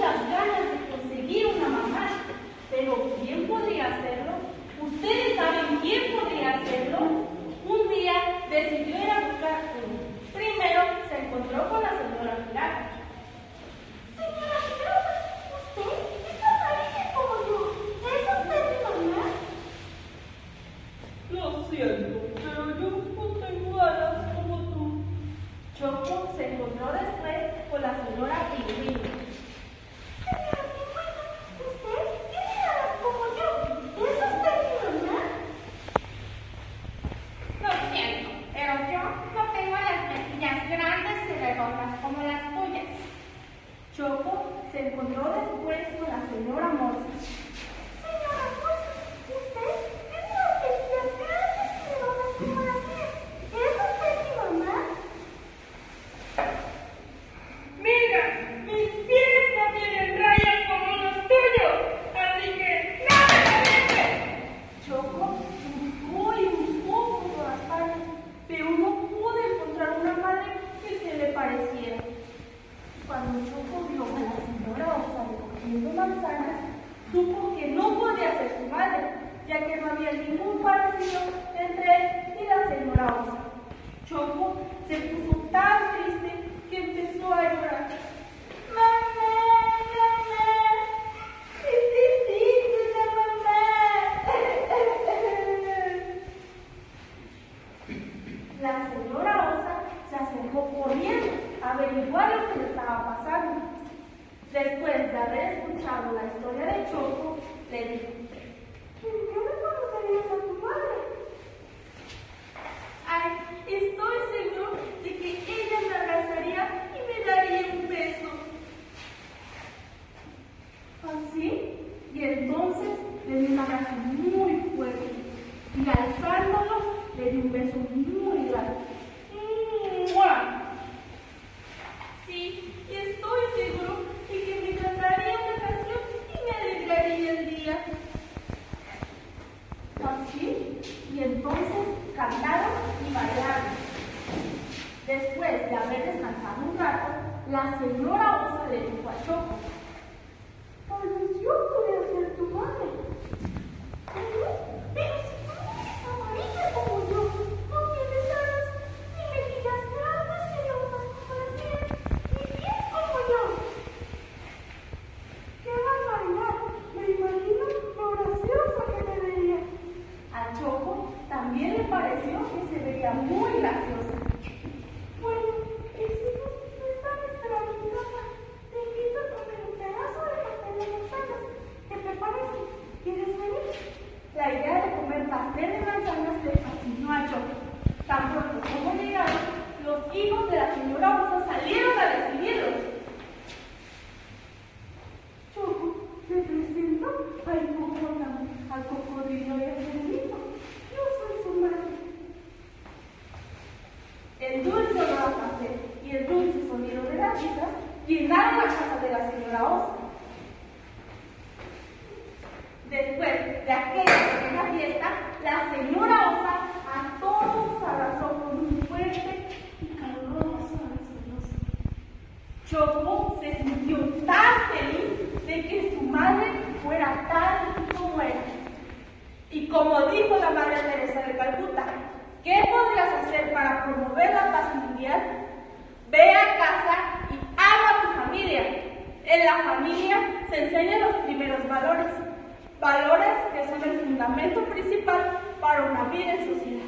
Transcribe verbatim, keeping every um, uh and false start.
muchas ganas de conseguir una mamá. Pero ¿quién podría hacerlo? ¿Ustedes saben quién podría hacerlo? Un día decidió ir a buscar uno. Primero se encontró con la señora Pirata. Señora Pirata, usted es amarilla como yo. ¿Es usted mi mamá? Lo siento, pero yo no tengo alas como tú. Choco se encontró después con la señora Pingüino. Señora Pingüino, usted tiene alas como yo. ¿Es usted mi mamá? Lo siento, pero yo no tengo las mejillas grandes y redondas como las tuyas. Choco se encontró después con la señora Morsa. Señora Morsa, usted tiene las mejillas grandes y redondas como las mías. ¿Es usted mi mamá? Mira, mis pies no tienen rayas como los tuyos, así que ¡no me molestes! Choco buscó y buscó por todas partes, pero no pudo encontrar una madre que se le pareciera. Cuando Choco vio a la señora Osa recogiendo manzanas, supo que no podía ser su madre, ya que no había ningún parecido entre él y la señora Osa. Choco se puso tan triste que empezó a llorar. ¡Mamá, mamá! ¡Es difícil ser mamá! La señora Osa se acercó corriendo a averiguar lo que le estaba pasando. Después de haber escuchado la historia de Choco, le dijo: ¿En qué reconocerías a tu madre? Ay, estoy seguro de que ella me abrazaría y me daría un beso. Así, y entonces le dio un abrazo muy fuerte y alzándolo le dio un beso muy grande. ¡Mua! Sí, y estoy seguro de que me cantaría una canción y me alegraría el día. Así, y entonces cantaron y bailaron. Después de haber descansado un rato, la señora Osa le dijo a Choco: Tal vez yo podría ser tu madre. Pero si tú no eres amarilla como yo, no tienes alas, ni mejillas grandes y redondas como las mías, ni pies como yo. ¡Qué barbaridad! Me imagino lo graciosa que me vería. A Choco también le pareció que se veía muy graciosa. Bueno, y si no, no están esperando en casa, te invito a comer un pedazo de pastel de manzanas. ¿Qué te parece? ¿Quieres venir? La idea de comer pastel de manzanas le fascinó a Choco. Tan pronto como llegaron, los hijos de la señora Osa salieron a recibirlos. Choco, te presento al hipopótamo, al cocodrilo y al cerdito. Yo soy su madre. El dulce olor a pastel y el dulce sonido de las risas llenaron la casa de la señora Osa. Después de aquella pequeña fiesta, la señora Osa a todos abrazó con un fuerte y caluroso abrazo. Choco se sintió tan feliz de que su madre fuera tal como era. Y como dijo la Madre Teresa de Calcuta, ¿qué podrías hacer para promover la paz mundial? Ve a casa y ama a tu familia. En la familia se enseñan los primeros valores, valores que son el fundamento principal para una vida en sociedad.